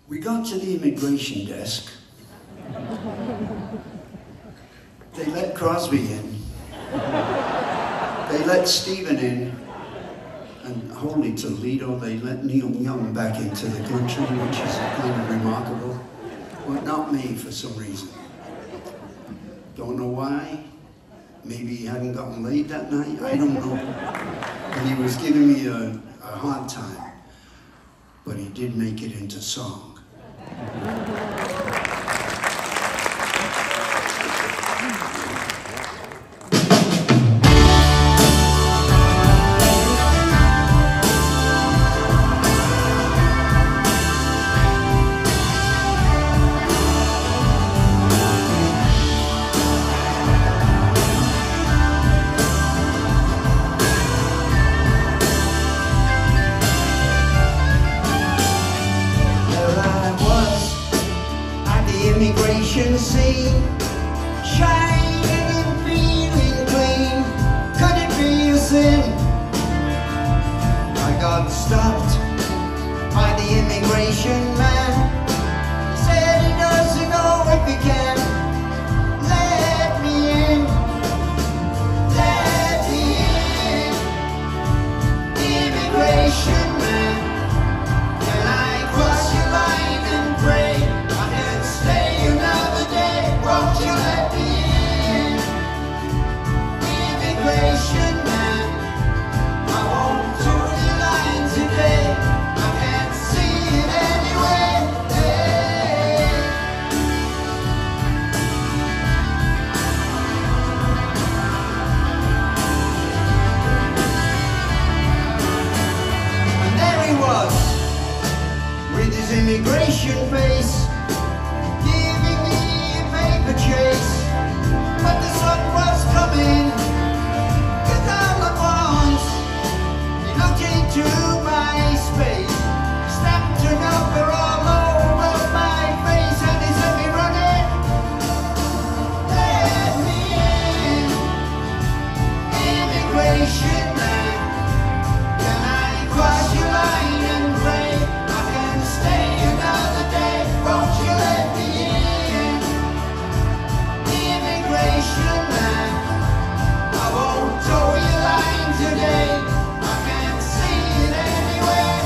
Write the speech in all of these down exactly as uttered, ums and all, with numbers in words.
We got to the immigration desk. They let Crosby in. They let Stephen in. And holy Toledo, they let Neil Young back into the country, which is kind of remarkable. But not me, for some reason. Don't know why. Maybe he hadn't gotten laid that night, I don't know. And he was giving me a, a hard time. But he did make it into song. Immigration scene, shining and feeling clean. Could it be a sin? I got stopped by the immigration man. He said he doesn't know if he can let me in, let me in. The immigration man, can I cross your line and pray? Won't you let me in? Immigration man, I won't do the line today. I can't see it anyway. Hey. And there he was, with his immigration face, chase, but the sun was coming, cause all at once he looked into my space, stamped a number all over my face, and he said me running, let me in. Immigration man, can I cross your line and pray? I can stay another day, won't you let me in? Man, I won't toe your line today. I can't see it anywhere.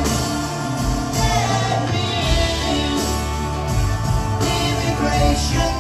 Immigration